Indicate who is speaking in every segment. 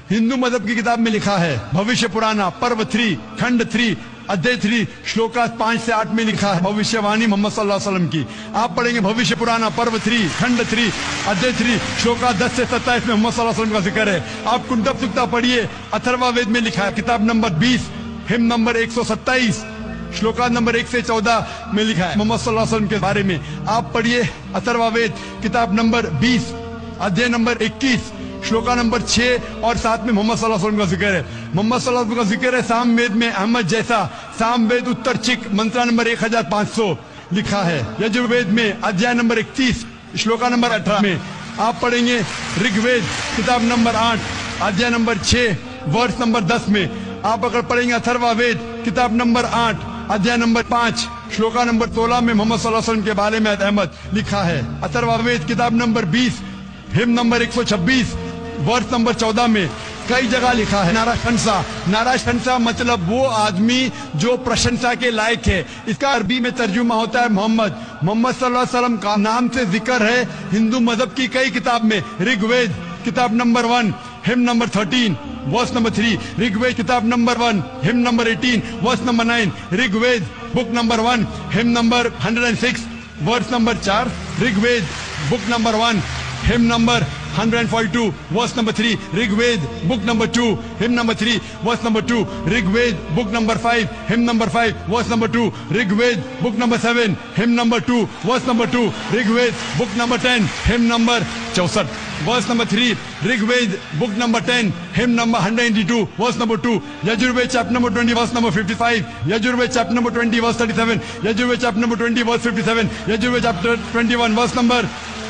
Speaker 1: हिंदू मजहब की किताब में लिखा है, भविष्य पुराना पर्व 3 खंड 3 अध्याय 3 श्लोका 5 से 8 में लिखा है भविष्यवाणी मोहम्मद सल्लल्लाहु अलैहि वसल्लम की। आप पढ़ेंगे भविष्य पुराना पर्व 3 खंड 3 अध्याय 3 श्लोका 10 से 27 में मोहम्मद सल्लल्लाहु अलैहि वसल्लम का जिक्र है। आप कुंडब सुक्ता पढ़िए, अथर्वा वेद में लिखा है, किताब number 20 hymn number 127 shloka number 1 से 14 में लिखा है मोहम्मद सल्लल्लाहु अलैहि वसल्लम के बारे में। आप पढ़िए अथर्वा वेद किताब नंबर 20 अध्याय नंबर 21 श्लोका नंबर 6 और 7 में मोहम्मद सल्लल्लाहु अलैहि वसल्लम का जिक्र है। मोहम्मद सल्लल्लाहु अलैहि वसल्लम का जिक्र है साम वेद में अहमद जैसा, साम वेद उत्तर चिक मंत्रा नंबर 1500 लिखा है। यजुर्वेद में अध्याय नंबर 31 श्लोका नंबर 18 में। आप पढ़ेंगे ऋग्वेद किताब नंबर 8 अध्याय नंबर 6 वर्ष नंबर 10 में। आप अगर पढ़ेंगे अथर्वा वेद किताब नंबर 8 अध्याय नंबर 5 श्लोका नंबर 16 में मोहम्मद सल्लल्लाहु अलैहि वसल्लम के बारे में अहमद लिखा है। अथर्वा वेद किताब नंबर 20 हिम नंबर 126 वर्ष नंबर 14 में कई जगह लिखा है नाराशंसा। नाराशंसा मतलब वो आदमी जो प्रशंसा के लायक है। इसका अरबी में तर्जुमा होता है मोहम्मद। मोहम्मद सल्लल्लाहु अलैहि वसल्लम का नाम से जिक्र है हिंदू मजहब की कई किताब में। ऋग्वेद किताब नंबर 1 हिम नंबर 13 वर्ष नंबर 3, ऋग्वेद किताब number 1 hymn number 18 verse number 9, Rigveda book number 1 hymn number 106 verse number 4, Rigveda book number 1 hymn number 142 verse number 3, Rigveda book number 2 hymn number 3 verse number 2, Rigveda book number 5 hymn number 5 verse number 2, Rigveda book number 7 hymn number 2 verse number 2, Rigveda book number 10 hymn number 64 verse number 3, Rigveda book number 10 hymn number 192 verse number 2, Yajurveda chapter number 20 verse number 55, Yajurveda chapter number 20 verse 37, Yajurveda chapter number 20 verse 57, Yajurveda chapter 21 verse number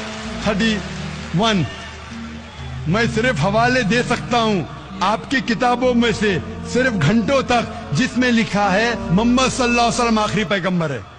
Speaker 1: 31। मैं सिर्फ हवाले दे सकता हूँ आपकी किताबों में से सिर्फ घंटों तक, जिसमें लिखा है मोहम्मद सल्लल्लाहु अलैहि वसल्लम आखिरी पैगंबर है।